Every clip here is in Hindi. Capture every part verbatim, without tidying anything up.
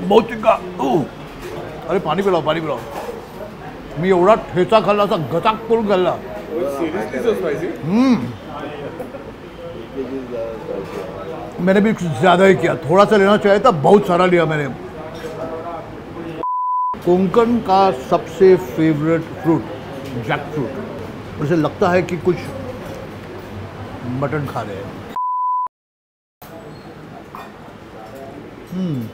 बहुत तिखा. अरे पाणी पिलाव, पाणी पिलाव. मी एवढा ठेचा खाल्ला, असा गचाक करून खाल्ला. हम्म. मैंने भी कुछ ज्यादा ही किया, थोड़ा सा लेना चाहिए था, बहुत सारा लिया मैंने. कोंकण का सबसे फेवरेट फ्रूट जैक फ्रूट. मुझे लगता है कि कुछ मटन खा रहे हैं. हम्म,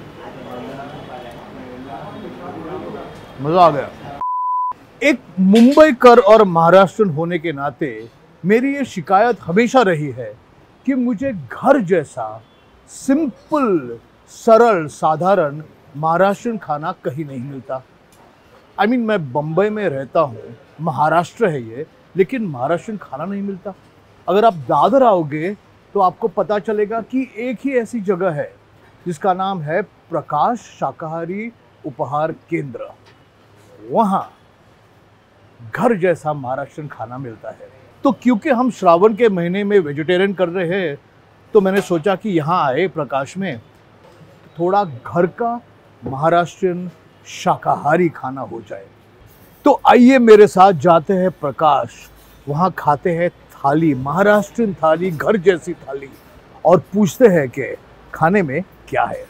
मजा आ गया. एक मुंबईकर और महाराष्ट्रन होने के नाते मेरी ये शिकायत हमेशा रही है कि मुझे घर जैसा सिंपल, सरल, साधारण महाराष्ट्रन खाना कहीं नहीं मिलता. आई I मीन mean, मैं बम्बई में रहता हूँ, महाराष्ट्र है ये, लेकिन महाराष्ट्रन खाना नहीं मिलता. अगर आप दादर आओगे तो आपको पता चलेगा कि एक ही ऐसी जगह है जिसका नाम है प्रकाश शाकाहारी उपहार केंद्र. वहाँ घर जैसा महाराष्ट्रन खाना मिलता है. तो क्योंकि हम श्रावण के महीने में वेजिटेरियन कर रहे हैं, तो मैंने सोचा कि यहाँ आए प्रकाश में, थोड़ा घर का महाराष्ट्रन शाकाहारी खाना हो जाए. तो आइए मेरे साथ जाते हैं प्रकाश. वहाँ खाते हैं थाली, महाराष्ट्रन थाली, घर जैसी थाली, और पूछते हैं कि खाने में क्या है.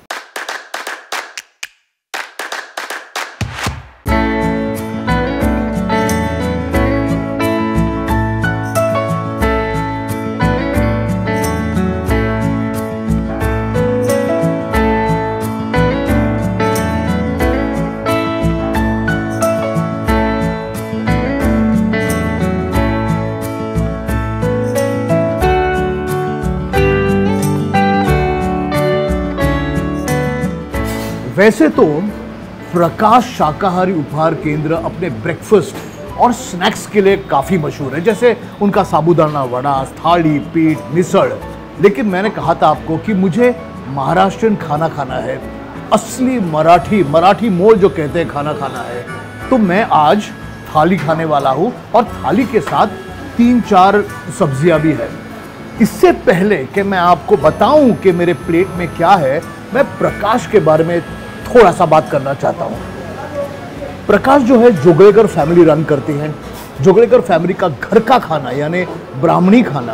वैसे तो प्रकाश शाकाहारी उपहार केंद्र अपने ब्रेकफास्ट और स्नैक्स के लिए काफ़ी मशहूर है, जैसे उनका साबूदाना वड़ा, थाली पीठ, मिसळ. लेकिन मैंने कहा था आपको कि मुझे महाराष्ट्रन खाना खाना है, असली मराठी मराठी मोल जो कहते हैं खाना खाना है. तो मैं आज थाली खाने वाला हूँ, और थाली के साथ तीन चार सब्जियाँ भी है. इससे पहले कि मैं आपको बताऊं कि मेरे प्लेट में क्या है, मैं प्रकाश के बारे में थोड़ा सा बात करना चाहता हूँ. प्रकाश जो है जोगळेकर फैमिली रन करती हैं. जोगळेकर फैमिली का घर का खाना यानी ब्राह्मणी खाना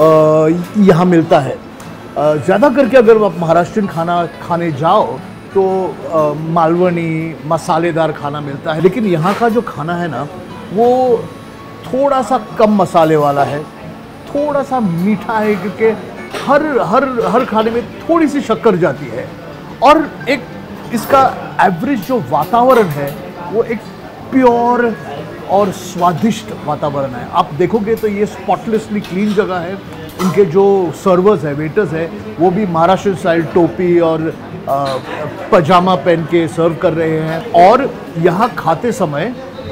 यहाँ मिलता है. ज़्यादा करके अगर आप महाराष्ट्रन खाना खाने जाओ तो आ, मालवनी मसालेदार खाना मिलता है. लेकिन यहाँ का जो खाना है ना, वो थोड़ा सा कम मसाले वाला है, थोड़ा सा मीठा है, क्योंकि हर हर हर खाने में थोड़ी सी शक्कर जाती है. और एक इसका एवरेज जो वातावरण है वो एक प्योर और स्वादिष्ट वातावरण है. आप देखोगे तो ये स्पॉटलेसली क्लीन जगह है. इनके जो सर्वर्स है, वेटर्स है, वो भी महाराष्ट्र स्टाइल टोपी और आ, पजामा पहन के सर्व कर रहे हैं. और यहाँ खाते समय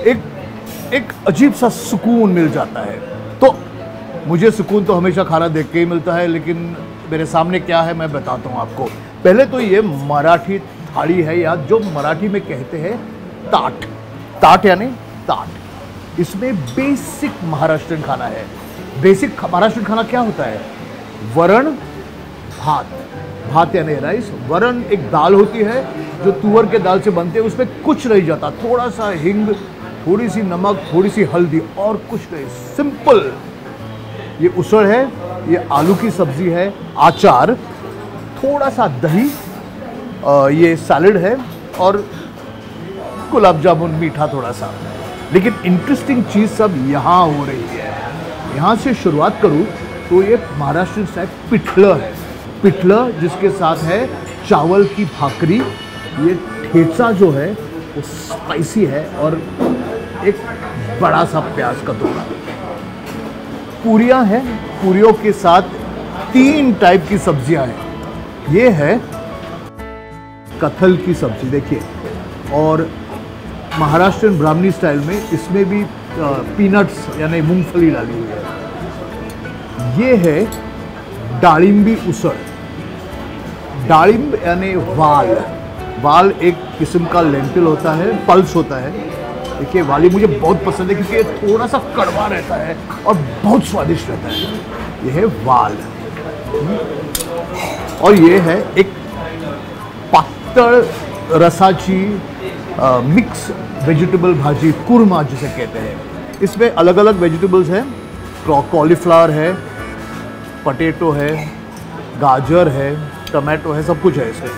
एक एक अजीब सा सुकून मिल जाता है. तो मुझे सुकून तो हमेशा खाना देख के ही मिलता है, लेकिन मेरे सामने क्या है मैं बताता हूँ आपको. पहले तो ये मराठी थाली है, या जो मराठी में कहते हैं ताट. ताट यानी ताट. इसमें बेसिक महाराष्ट्रन खाना है. बेसिक महाराष्ट्रन खाना क्या होता है? वरण भात. भात यानी राइस. वरण एक दाल होती है जो तुअर के दाल से बनती है. उसमें कुछ नहीं जाता, थोड़ा सा हिंग, थोड़ी सी नमक, थोड़ी सी हल्दी, और कुछ नहीं. सिंपल. ये उसळ है, ये आलू की सब्जी है, अचार, थोड़ा सा दही, ये सैलड है, और गुलाब जामुन मीठा थोड़ा सा. लेकिन इंटरेस्टिंग चीज़ सब यहाँ हो रही है. यहाँ से शुरुआत करूँ तो ये महाराष्ट्र स्टाइल पिठलं है. पिठलं जिसके साथ है चावल की भाकरी. ये ठेचा जो है वो स्पाइसी है, और एक बड़ा सा प्याज का टुकड़ा. पूरियाँ हैं, पूरियों के साथ तीन टाइप की सब्जियां हैं. ये है कटहल की सब्जी, देखिए, और महाराष्ट्रन ब्राह्मणी स्टाइल में इसमें भी पीनट्स यानी मूंगफली डाली हुई है. ये है डाळिंबी उसळ. डाळिंब यानी वाल. वाल एक किस्म का लेंटिल होता है, पल्स होता है. देखिए, वाली मुझे बहुत पसंद है क्योंकि थोड़ा सा कड़वा रहता है और बहुत स्वादिष्ट रहता है. यह है वाल. और ये है एक पातळ रसाची मिक्स वेजिटेबल भाजी कुरमा जिसे कहते हैं। इसमें अलग अलग वेजिटेबल्स हैं, कॉलीफ्लावर है, पटेटो है, गाजर है, टमाटो है, सब कुछ है इसमें।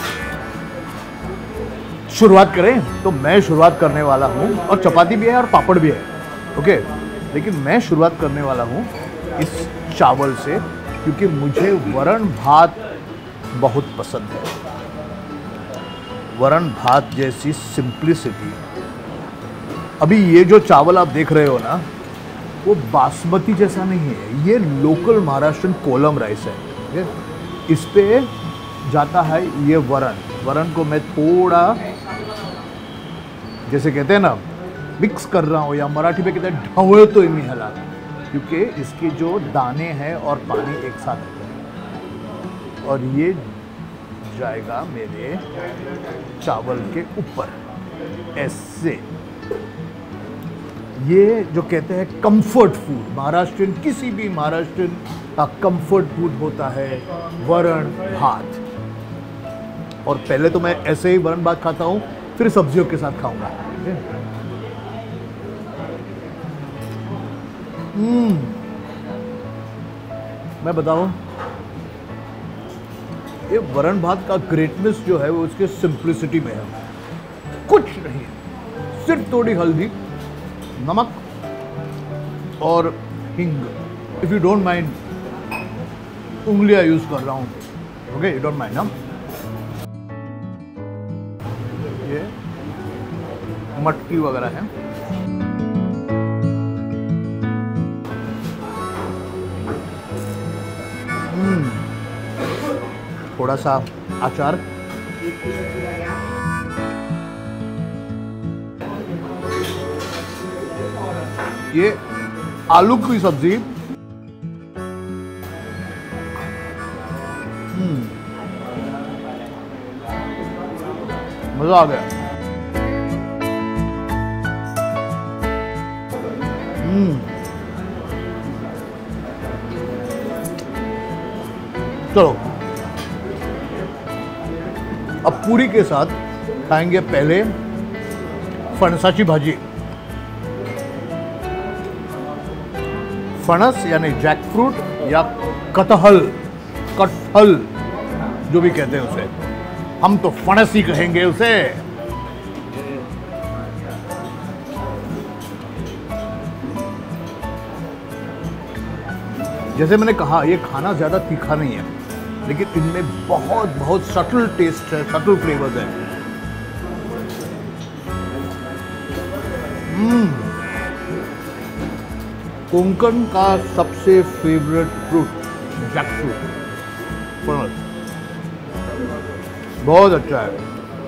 शुरुआत करें तो मैं शुरुआत करने वाला हूँ, और चपाती भी है और पापड़ भी है, ओके। लेकिन मैं शुरुआत करने वाला हूँ इस चावल से, क्योंकि मुझे वरण भात बहुत पसंद है। वरण भात जैसी सिंप्लिसिटी। अभी ये जो चावल आप देख रहे हो ना, वो बासमती जैसा नहीं है, ये लोकल महाराष्ट्रन कोलम राइस है, ठीक है। इस पे जाता है ये वरण। वरण को मैं थोड़ा, जैसे कहते हैं ना, मिक्स कर रहा हूँ, या मराठी में कहते हैं ढवळ तो नहीं हला, क्योंकि इसके जो दाने हैं और पानी एक साथ होते हैं, और ये जाएगा मेरे चावल के ऊपर ऐसे। ये जो कहते हैं कंफर्ट फूड, महाराष्ट्रियन, किसी भी महाराष्ट्रियन का कंफर्ट फूड होता है वरण भात। और पहले तो मैं ऐसे ही वरण भात खाता हूँ, फिर सब्जियों के साथ खाऊंगा। हम्म मैं बताऊं, ये वरण भात का ग्रेटनेस जो है वो उसके सिंप्लिसिटी में है। कुछ नहीं, सिर्फ थोड़ी हल्दी, नमक और हिंग। इफ यू डोंट माइंड, उंगलियां यूज कर रहा हूं, ओके, यू डोंट माइंड ना। ये मटकी वगैरह है। हम्म थोड़ा सा अचार, ये आलू की सब्जी, हम्म मजा आ गया। हम्म चलो, अब पूरी के साथ खाएंगे पहले फणसाची भाजी। फणस यानी जैकफ्रूट या कटहल, कटहल जो भी कहते हैं उसे, हम तो फणस ही कहेंगे उसे। जैसे मैंने कहा, ये खाना ज्यादा तीखा नहीं है, लेकिन इनमें बहुत बहुत सटल टेस्ट है, सटल फ्लेवर्स है। हम्म कोंकण का सबसे फेवरेट फ्रूट जैकफ्रूट, फणस, बहुत अच्छा है।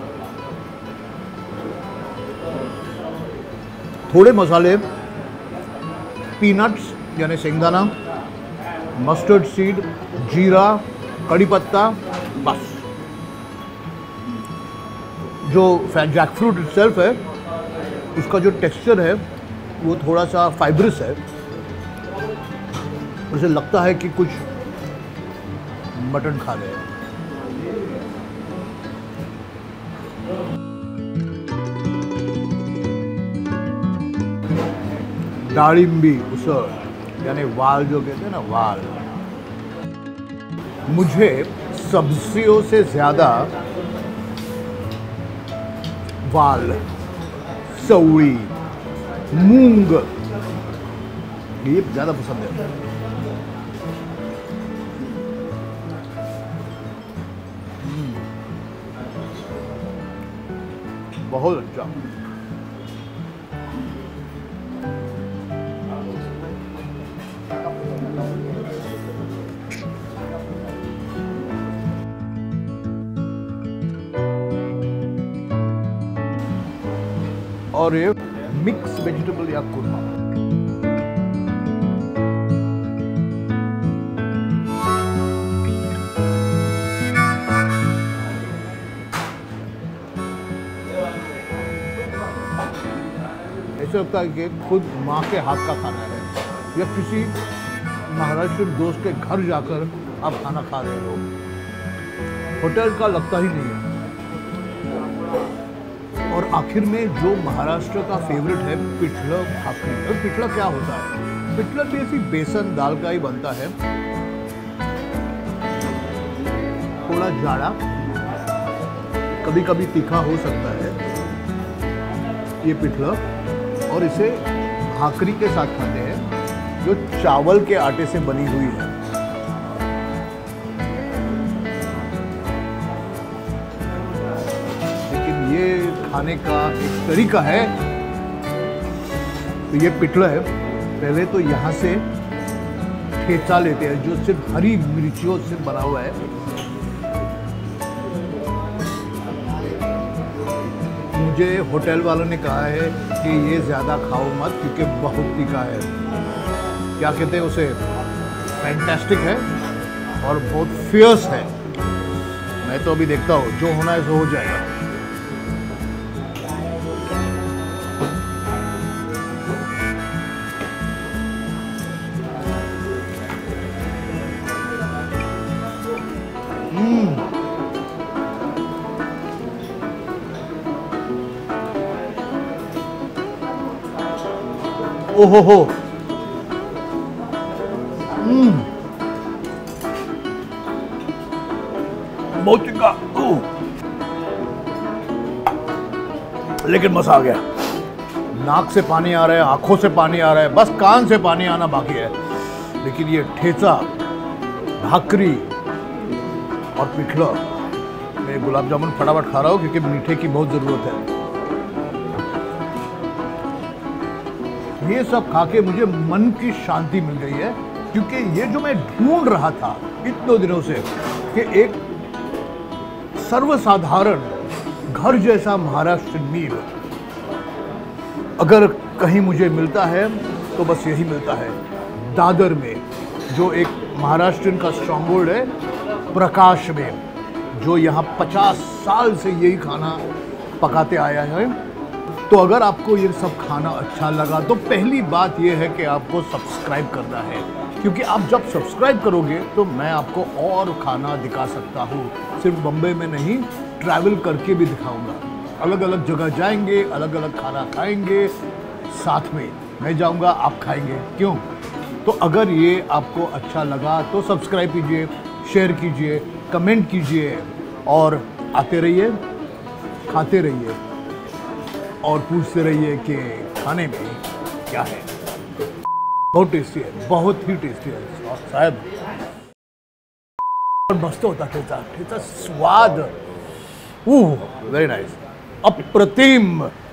थोड़े मसाले, पीनट्स यानी शेंगदाना, मस्टर्ड सीड, जीरा, कड़ी पत्ता, बस। जो जैकफ्रूट इटसेल्फ है, उसका जो टेक्सचर है वो थोड़ा सा फाइब्रस है, उसे लगता है कि कुछ मटन खा रहे हैं। दाड़िंबी उसळ यानी वाल जो कहते हैं ना, वाल। मुझे सब्जियों से ज्यादा वाल, चवळी, मूंग ये ज्यादा पसंद है। बहुत अच्छा। और ये मिक्स वेजिटेबल या कुरमा। ऐसा लगता है कि खुद माँ के हाथ का खाना है, या किसी महाराष्ट्र दोस्त के घर जाकर आप खाना खा रहे हो। होटल का लगता ही नहीं है। और आखिर में जो महाराष्ट्र का फेवरेट है पिठलं भाकरी। और पिठलं क्या होता है? पिठलं भी ऐसी बेसन दाल का ही बनता है, थोड़ा जाड़ा, कभी कभी तीखा हो सकता है ये पिठलं। और इसे भाकरी के साथ खाते हैं जो चावल के आटे से बनी हुई है। लेकिन ये खाने का एक तरीका है। तो ये पिठलं है, पहले तो यहाँ से ठेचा लेते हैं जो सिर्फ हरी मिर्चियों से बना हुआ है। मुझे होटल वालों ने कहा है कि ये ज़्यादा खाओ मत क्योंकि बहुत तीखा है। क्या कहते हैं उसे, फैंटास्टिक है और बहुत फियर्स है। मैं तो अभी देखता हूँ, जो होना है सो हो जाएगा। ओहो हो, हम्म, बहुत तीखा, लेकिन मजा आ गया। नाक से पानी आ रहा है, आंखों से पानी आ रहा है, बस कान से पानी आना बाकी है। लेकिन ये ठेचा, भाकरी और पिठलं, मैं गुलाब जामुन फटाफट खा रहा हूँ क्योंकि मीठे की बहुत जरूरत है। ये सब खा के मुझे मन की शांति मिल गई है, क्योंकि ये जो मैं ढूंढ रहा था इतने दिनों से कि एक सर्वसाधारण घर जैसा महाराष्ट्र मील अगर कहीं मुझे मिलता है तो बस यही मिलता है, दादर में, जो एक महाराष्ट्र का स्ट्रॉन्ग होल्ड है, प्रकाश में, जो यहाँ पचास साल से यही खाना पकाते आया है। तो अगर आपको ये सब खाना अच्छा लगा तो पहली बात ये है कि आपको सब्सक्राइब करना है, क्योंकि आप जब सब्सक्राइब करोगे तो मैं आपको और खाना दिखा सकता हूँ। सिर्फ बम्बई में नहीं, ट्रैवल करके भी दिखाऊंगा। अलग अलग जगह जाएंगे, अलग अलग खाना खाएंगे, साथ में मैं जाऊंगा, आप खाएंगे। क्यों? तो अगर ये आपको अच्छा लगा तो सब्सक्राइब कीजिए, शेयर कीजिए, कमेंट कीजिए और आते रहिए, खाते रहिए और पूछते रहिए कि खाने में क्या है। बहुत टेस्टी है, बहुत ही टेस्टी है साहब, और मस्त होता ठेचा, ठेचा स्वाद, वेरी नाइस, अप्रतिम।